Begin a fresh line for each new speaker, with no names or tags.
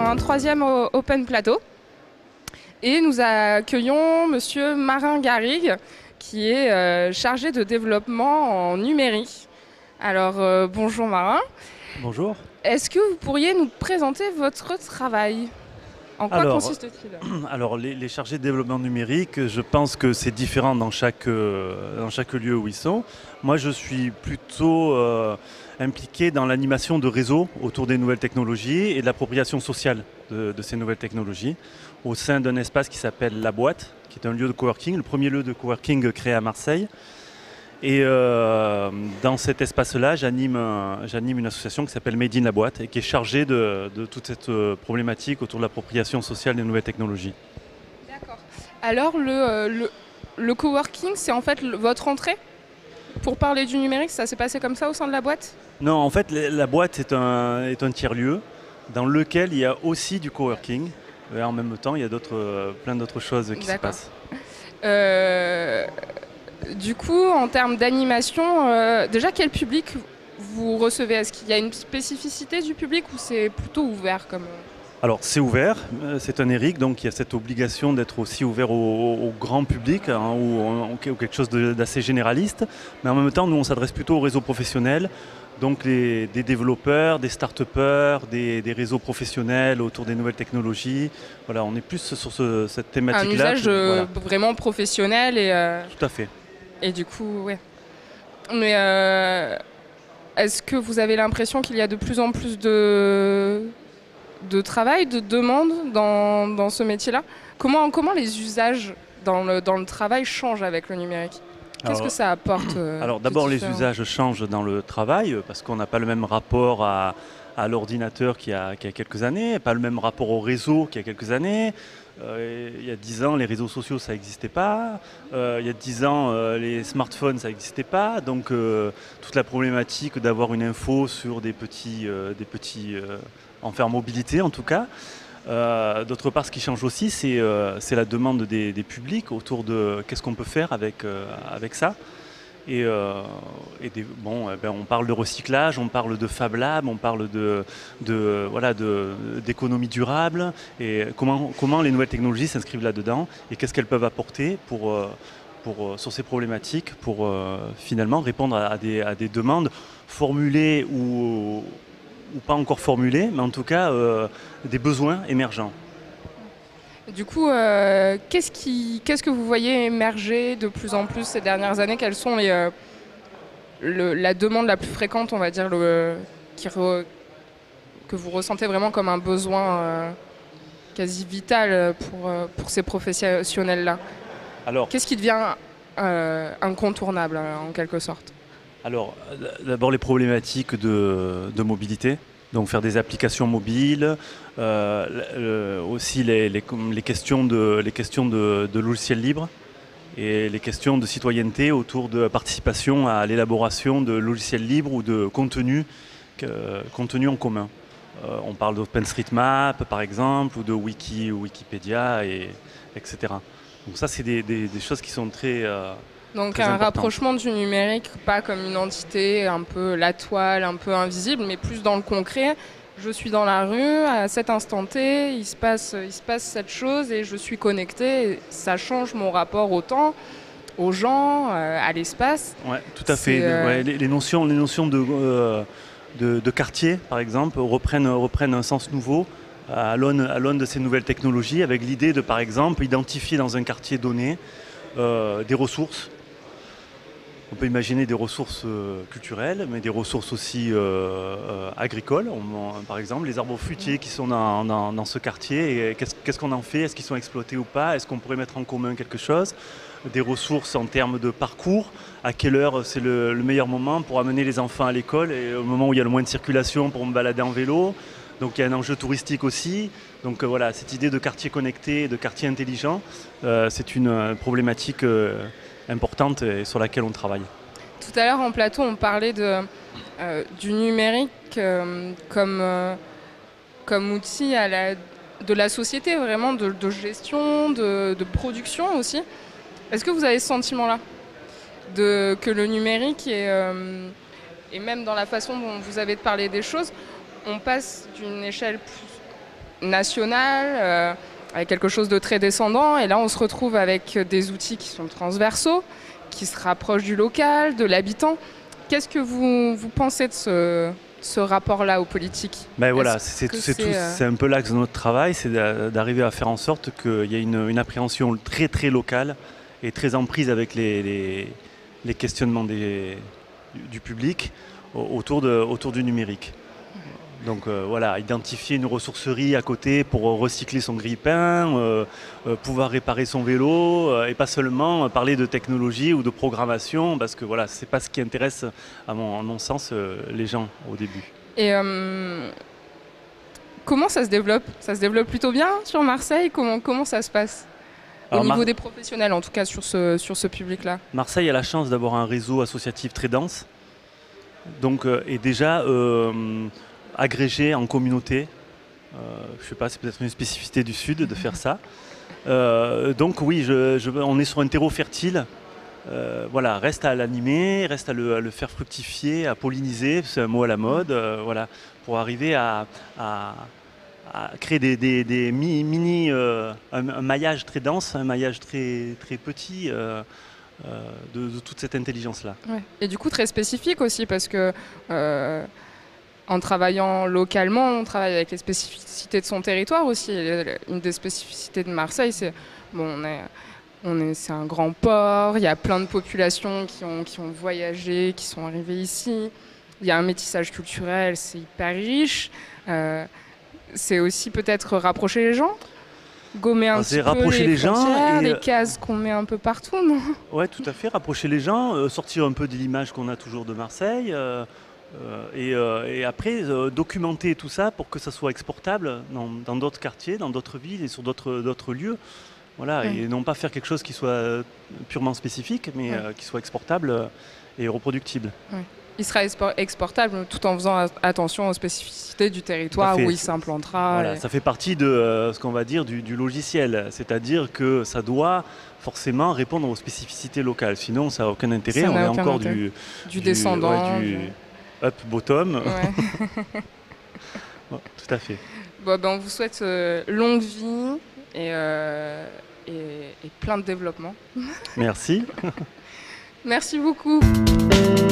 un troisième Open Plateau. Et nous accueillons Monsieur Marin Garrigue, qui est chargé de développement en numérique. Alors, bonjour Marin.
Bonjour.
Est-ce que vous pourriez nous présenter votre travail ? En quoi consiste-t-il ?
Alors les chargés de développement numérique, je pense que c'est différent dans chaque lieu où ils sont. Moi, je suis plutôt impliqué dans l'animation de réseaux autour des nouvelles technologies et de l'appropriation sociale de ces nouvelles technologies au sein d'un espace qui s'appelle La Boîte, qui est un lieu de coworking, le premier lieu de coworking créé à Marseille. Et dans cet espace-là, j'anime une association qui s'appelle Made in La Boîte et qui est chargée de toute cette problématique autour de l'appropriation sociale des nouvelles technologies.
D'accord. Alors, le coworking, c'est en fait votre entrée ? Pour parler du numérique, ça s'est passé comme ça au sein de La Boîte ?
Non, en fait, La Boîte est un tiers-lieu dans lequel il y a aussi du coworking. Et en même temps, il y a plein d'autres choses qui se passent.
Du coup, en termes d'animation, déjà quel public vous recevez ? Est-ce qu'il y a une spécificité du public ou c'est plutôt ouvert comme...
Alors c'est ouvert, c'est un ERIC, donc il y a cette obligation d'être aussi ouvert au grand public ou quelque chose d'assez généraliste. Mais en même temps, nous on s'adresse plutôt au réseau professionnel, donc des développeurs, des start-upers, des réseaux professionnels autour des nouvelles technologies. Voilà, on est plus sur cette thématique-là.
Un usage vraiment professionnel et...
Tout à fait.
Et du coup, ouais. Mais est-ce que vous avez l'impression qu'il y a de plus en plus de travail, de demande dans ce métier-là ? Comment les usages dans le travail changent avec le numérique ? Qu'est-ce que ça apporte
Alors d'abord, les usages changent dans le travail parce qu'on n'a pas le même rapport à l'ordinateur qu'il y a quelques années, pas le même rapport au réseau qu'il y a quelques années. Il y a 10 ans, les réseaux sociaux, ça n'existait pas. Il y a 10 ans, les smartphones, ça n'existait pas. Donc, toute la problématique d'avoir une info sur des petits en mobilité, en tout cas. D'autre part, ce qui change aussi, c'est la demande des publics autour de qu'est-ce qu'on peut faire avec ça. On parle de recyclage, on parle de Fab Lab, on parle d'économie durable et comment les nouvelles technologies s'inscrivent là-dedans et qu'est-ce qu'elles peuvent apporter sur ces problématiques pour finalement répondre à des demandes formulées ou pas encore formulées, mais en tout cas des besoins émergents.
Du coup, qu'est-ce que vous voyez émerger de plus en plus ces dernières années ? Quelles sont la demande la plus fréquente, on va dire, que vous ressentez vraiment comme un besoin quasi vital pour ces professionnels-là ?
Alors,
qu'est-ce qui devient incontournable, en quelque sorte ?
Alors, d'abord les problématiques de mobilité. Donc faire des applications mobiles, aussi les questions de logiciels libres et les questions de citoyenneté autour de participation à l'élaboration de logiciels libres ou de contenu en commun. On parle d'OpenStreetMap par exemple ou de Wikipédia, etc. Donc ça c'est des choses qui sont très...
Donc un rapprochement du numérique, pas comme une entité, un peu la toile, un peu invisible, mais plus dans le concret. Je suis dans la rue, à cet instant T, il se passe cette chose et je suis connecté. Et ça change mon rapport au temps, aux gens, à l'espace.
Ouais, tout à fait. Les notions de quartier, par exemple, reprennent un sens nouveau à l'aune de ces nouvelles technologies, avec l'idée de, par exemple, identifier dans un quartier donné des ressources. On peut imaginer des ressources culturelles, mais des ressources aussi agricoles. Par exemple, les arbres fruitiers qui sont dans ce quartier, et qu'est-ce qu'on en fait ? Est-ce qu'ils sont exploités ou pas ? Est-ce qu'on pourrait mettre en commun quelque chose ? Des ressources en termes de parcours. À quelle heure c'est le meilleur moment pour amener les enfants à l'école et au moment où il y a le moins de circulation pour me balader en vélo ? Donc il y a un enjeu touristique aussi. Donc voilà, cette idée de quartier connecté, de quartier intelligent, c'est une problématique importante et sur laquelle on travaille.
Tout à l'heure en plateau, on parlait du numérique comme outil de la société, vraiment de gestion, de production aussi. Est-ce que vous avez ce sentiment-là que le numérique et même dans la façon dont vous avez de parler des choses, on passe d'une échelle national, avec quelque chose de très descendant. Et là, on se retrouve avec des outils qui sont transversaux, qui se rapprochent du local, de l'habitant. Qu'est-ce que vous pensez de ce rapport-là aux politiques?
Ben voilà, c'est un peu l'axe de notre travail, c'est d'arriver à faire en sorte qu'il y ait une appréhension très très locale et très en prise avec les questionnements du public autour du numérique. Donc voilà, identifier une ressourcerie à côté pour recycler son grille-pain, pouvoir réparer son vélo, et pas seulement parler de technologie ou de programmation, parce que voilà, c'est pas ce qui intéresse, à mon sens, les gens au début.
Et comment ça se développe? Ça se développe plutôt bien sur Marseille? Comment ça se passe? Au niveau des professionnels, en tout cas, sur ce public-là.
Marseille a la chance d'avoir un réseau associatif très dense, donc, et déjà agrégé en communauté. Je ne sais pas, c'est peut-être une spécificité du Sud de faire ça. Donc oui, on est sur un terreau fertile. Voilà, reste à l'animer, reste à le faire fructifier, à polliniser, c'est un mot à la mode, voilà, pour arriver à créer des mini, un maillage très dense, un maillage très, très petit de toute cette intelligence-là.
Ouais. Et du coup, très spécifique aussi, parce que en travaillant localement, on travaille avec les spécificités de son territoire aussi. Une des spécificités de Marseille, c'est c'est un grand port, il y a plein de populations qui ont voyagé, qui sont arrivées ici. Il y a un métissage culturel, c'est hyper riche. C'est aussi peut-être rapprocher les gens, gommer un petit peu les frontières, les cases qu'on met un peu partout, non?
Oui, tout à fait, rapprocher les gens, sortir un peu de l'image qu'on a toujours de Marseille. Et après, documenter tout ça pour que ça soit exportable dans d'autres quartiers, dans d'autres villes et sur d'autres lieux. Voilà, et non pas faire quelque chose qui soit purement spécifique, mais qui soit exportable et reproductible.
Il sera exportable tout en faisant attention aux spécificités du territoire où il s'implantera.
Voilà, ça fait partie de ce qu'on va dire du logiciel, c'est-à-dire que ça doit forcément répondre aux spécificités locales. Sinon, ça n'a aucun intérêt. On est encore du
descendant.
Du up-bottom. Ouais. Bon, tout à fait.
Bon, on vous souhaite longue vie et plein de développement.
Merci.
Merci beaucoup.